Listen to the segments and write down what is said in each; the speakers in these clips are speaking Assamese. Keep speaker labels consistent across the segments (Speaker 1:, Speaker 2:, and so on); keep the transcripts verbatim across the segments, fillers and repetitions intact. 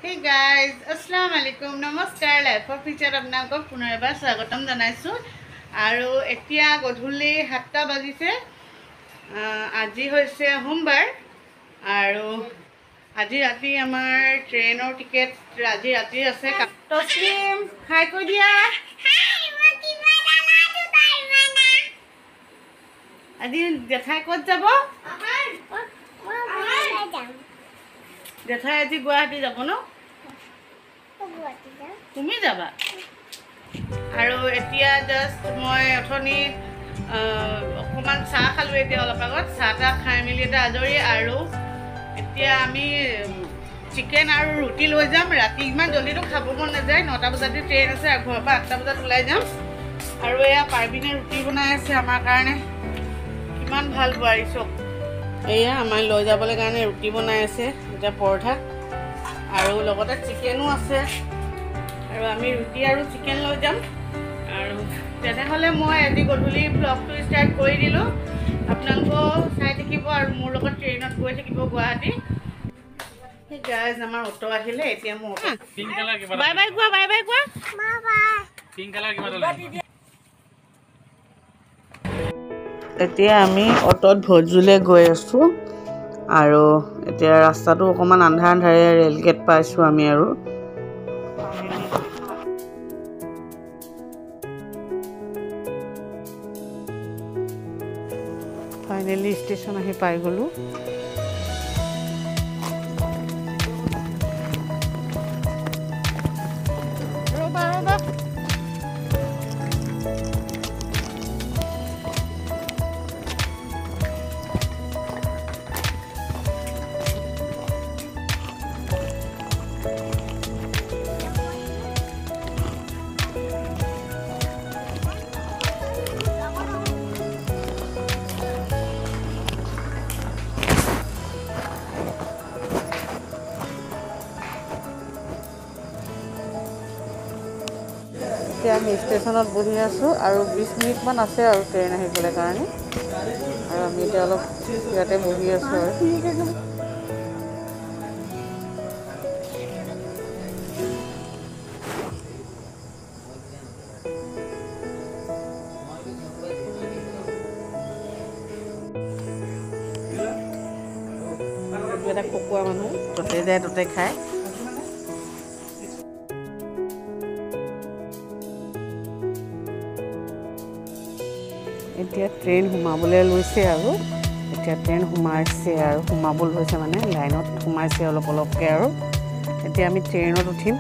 Speaker 1: Hey guys, Assalamu alaikum, Namaskar, Life of Feature আপোনালোকক পুনৰ এবাৰ স্বাগতম জনাইছোঁ আৰু এতিয়া গধূলি সাতটা বাজিছে আজি হৈছে সোমবাৰ আৰু আজি ৰাতি আমাৰ ট্ৰেইনৰ টিকেট আজি ৰাতি আছে তছলিম হাই কৈ দিয়া আজি জেঠাই ক'ত যাব জেঠাই আজি গুৱাহাটী যাব ন তুমি যাবা আৰু এতিয়া জাস্ট মই অথনি অকণমান চাহ খালোঁ এতিয়া অলপ আগত চাহ তাহ খাই মেলি এটা আজৰি আৰু এতিয়া আমি চিকেন আৰু ৰুটি লৈ যাম ৰাতি ইমান জলদিটো খাব মন নাযায় নটা বজাতে ট্ৰেইন আছে আৰু ঘৰৰ পৰা আঠটা বজাত ওলাই যাম আৰু এয়া পাৰ্বিনে ৰুটি বনাই আছে আমাৰ কাৰণে কিমান ভাল বোৱাৰী চক এয়া আমাৰ লৈ যাবলৈ কাৰণে ৰুটি বনাই আছে এতিয়া পৰঠা আৰু লগতে চিকেনো আছে আৰু আমি ৰুটি আৰু চিকেন লৈ যাম আৰু তেনেহ'লে মই আজি গধূলি ব্লগটো ষ্টাৰ্ট কৰি দিলোঁ আপোনালোকেও চাই থাকিব আৰু মোৰ লগত ট্ৰেইনত গৈ থাকিব গুৱাহাটী সেই গাইজ আমাৰ অটো আহিলে এতিয়া মোৰ বাই বাই কোৱা বাই বাই কোৱা এতিয়া আমি অটোত ভোজুলৈ গৈ আছোঁ আৰু এতিয়া ৰাস্তাটো অকণমান আন্ধাৰ আন্ধাৰে ৰেল গেট পাইছোঁ আমি আৰু ফাইনেলি ষ্টেচন আহি পাই গ'লোঁ ৰ'বা ৰ'বা এতিয়া আমি ষ্টেচনত বহি আছোঁ আৰু বিছ মিনিটমান আছে আৰু ট্ৰেইন আহিবলৈ কাৰণে আৰু আমি এতিয়া অলপ ইয়াতে বহি আছোঁ আৰু এটা খকুৱা মানুহ ততে যায় ততে খায় এতিয়া ট্ৰেইন সোমাবলৈ লৈছে আৰু এতিয়া ট্ৰেইন সোমাইছে আৰু সোমাব লৈছে মানে লাইনত সোমাইছে অলপ অলপকৈ আৰু এতিয়া আমি ট্ৰেইনত উঠিম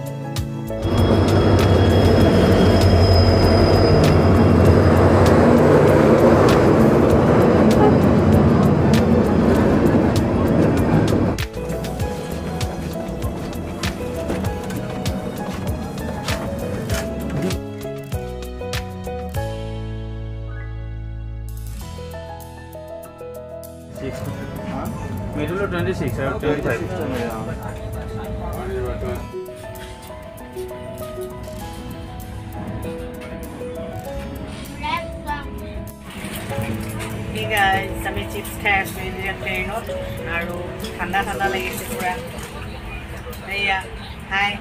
Speaker 2: Middle twenty-six, I have twenty-five.
Speaker 1: Hey guys, আমি চিপছ খাই আছোঁ এতিয়া ট্ৰেইনত আৰু ঠাণ্ডা ঠাণ্ডা লাগিছে পূৰা এয়া হাই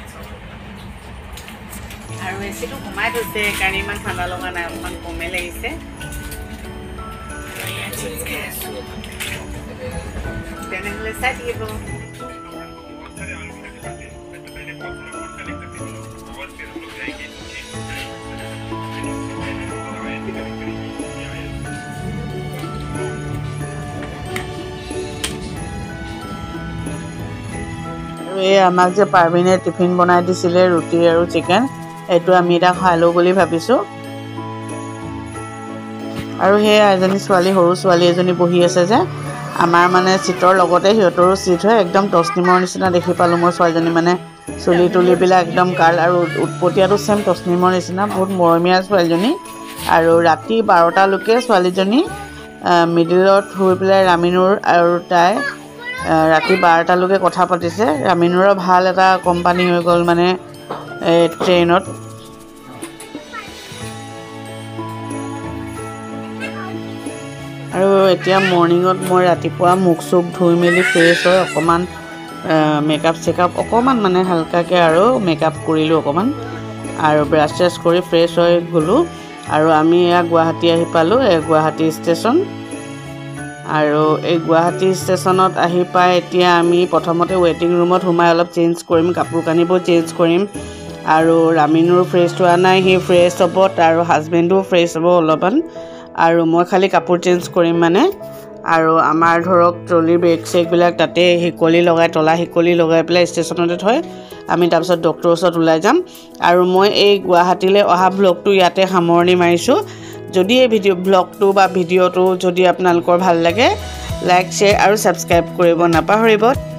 Speaker 1: আৰু এ চিটো সোমাই থৈছে সেইকাৰণে ইমান ঠাণ্ডা লগা নাই অকণমান কমেই লাগিছে চিপছ খাই আছোঁ তেনেহ'লে চাই থাকিব এই আমাক যে পাৰ্বিনে টিফিন বনাই দিছিলে ৰুটি আৰু চিকেন এইটো আমি এতিয়া খাই লওঁ বুলি ভাবিছোঁ আৰু সেই এজনী ছোৱালী সৰু ছোৱালী এজনী বহি আছে যে আমাৰ মানে চিটৰ লগতে সিহঁতৰো চিট হয় একদম তছনিমৰ নিচিনা দেখি পালোঁ মই ছোৱালীজনী মানে চুলি তুলিবিলাক একদম কাৰ্ল আৰু উৎপতীয়াটো ছেম তছনিমৰ নিচিনা বহুত মৰমীয়া ছোৱালীজনী আৰু ৰাতি বাৰটালৈকে ছোৱালীজনী মিডিলত শুই পেলাই ৰামিনুৰ আৰু তাই ৰাতি বাৰটালৈকে কথা পাতিছে ৰামিনুৰৰ ভাল এটা কোম্পানী হৈ গ'ল মানে ট্ৰেইনত আৰু এতিয়া মৰ্নিঙত মই ৰাতিপুৱা মুখ চুখ ধুই মেলি ফ্ৰেছ হৈ অকণমান মেকআপ চেকআপ অকণমান মানে হালকাকৈ আৰু মেকআপ কৰিলোঁ অকণমান আৰু ব্ৰাছ চ্ৰাছ কৰি ফ্ৰেছ হৈ গ'লোঁ আৰু আমি এয়া গুৱাহাটী আহি পালোঁ এই গুৱাহাটী ষ্টেচন আৰু এই গুৱাহাটী ষ্টেচনত আহি পাই এতিয়া আমি প্ৰথমতে ৱেটিং ৰুমত সোমাই অলপ চেঞ্জ কৰিম কাপোৰ কানিবোৰ চেঞ্জ কৰিম আৰু ৰামিনুৰ ফ্ৰেছ হোৱা নাই সি ফ্ৰেছ হ'ব আৰু হাজবেণ্ডো ফ্ৰেছ হ'ব অলপমান আৰু মই খালি কাপোৰ চেঞ্জ কৰিম মানে আৰু আমাৰ ধৰক ট্ৰলি বেগ চেগবিলাক তাতে হিকলি লগাই তলা হিকলি লগাই পেলাই ষ্টেচনতে থয় আমি তাৰপিছত ডক্টৰৰ ওচৰত ওলাই যাম আৰু মই এই গুৱাহাটীলৈ অহা ব্লগটো ইয়াতে সামৰণি মাৰিছোঁ যদি এই ভিডিঅ' ব্লগটো বা ভিডিঅ'টো যদি আপোনালোকৰ ভাল লাগে লাইক শ্বেয়াৰ আৰু ছাবস্ক্ৰাইব কৰিব নাপাহৰিব